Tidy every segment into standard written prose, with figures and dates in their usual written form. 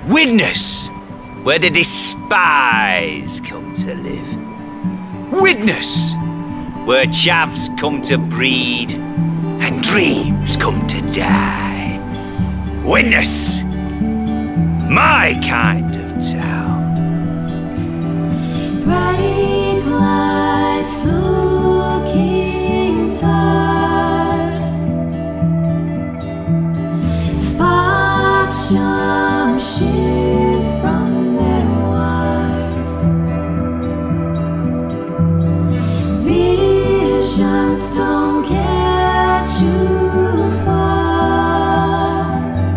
Widnes, where the despised come to live. Widnes, where chavs come to breed and dreams come to die. Widnes, my kind of town. Bright lights looking tired, sparks jump ship from their wires. Visions don't get you far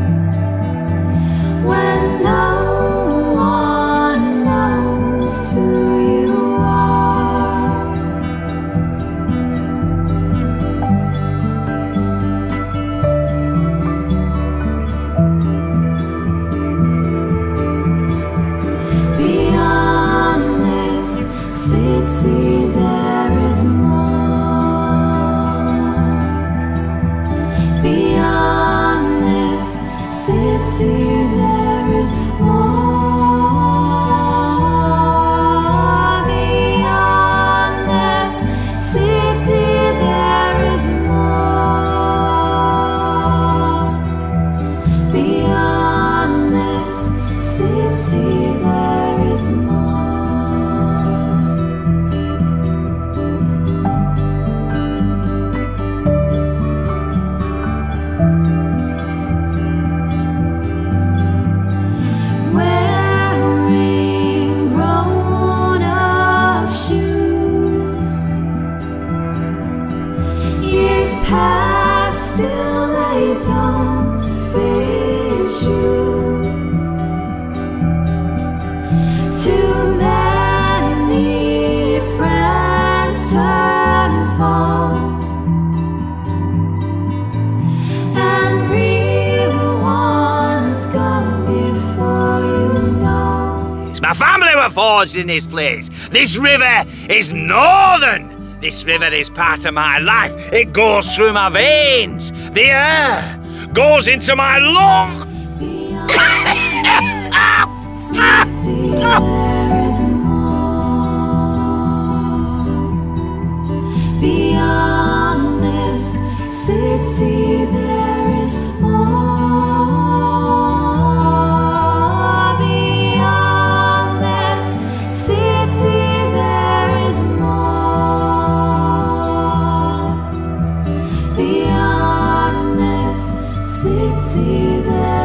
when no one knows who you are. Beyond this city there is more. Beyond this city there is more. Beyond this city there is more. Beyond this city there is more. Wearing grown-up shoes, years pass, still they don't fit you. Too many friends turn false, and real ones gone before you know. It's my family were forged in this place. This river is northern. This river is part of my life. It goes through my veins. The air goes into my lungs. City there is more. Beyond this city there is more. Beyond this city there is more. Beyond this city there